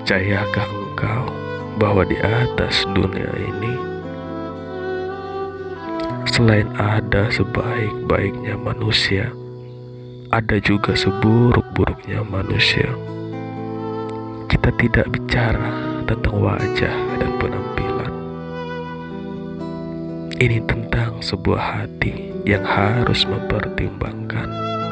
Percayakah engkau bahwa di atas dunia ini, selain ada sebaik-baiknya manusia, ada juga seburuk-buruknya manusia? Kita tidak bicara tentang wajah dan penampilan. Ini tentang sebuah hati yang harus mempertimbangkan.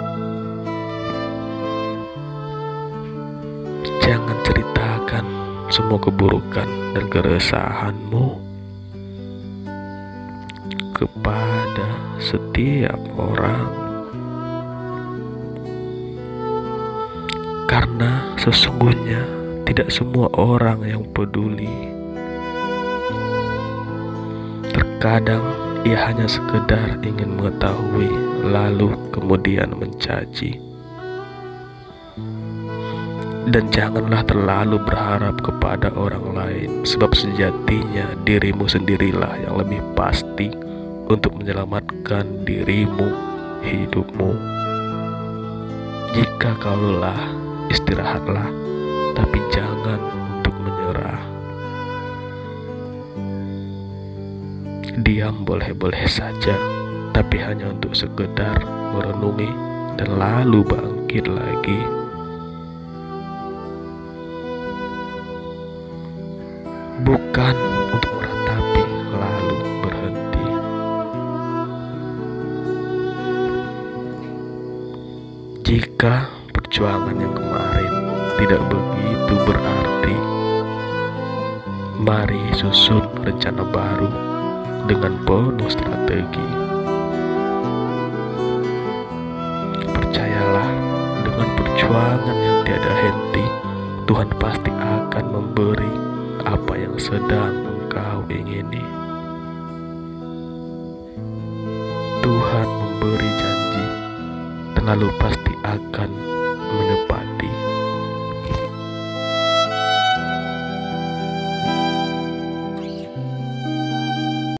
Jangan ceritakan semua keburukan dan keresahanmu kepada setiap orang, karena sesungguhnya tidak semua orang yang peduli. Terkadang ia hanya sekedar ingin mengetahui lalu kemudian mencaci. Dan janganlah terlalu berharap kepada orang lain, sebab sejatinya dirimu sendirilah yang lebih pasti untuk menyelamatkan dirimu, hidupmu. Jika kau lelah, istirahatlah, tapi jangan untuk menyerah. Diam boleh-boleh saja, tapi hanya untuk sekedar merenungi dan lalu bangkit lagi. Bukan untuk meratapi lalu berhenti. Jika perjuangan yang kemarin tidak begitu berarti, mari susun rencana baru dengan penuh strategi. Percayalah, dengan perjuangan yang tiada henti, Tuhan pasti akan memberi apa yang sedang engkau ingini. Tuhan memberi janji, dan lalu pasti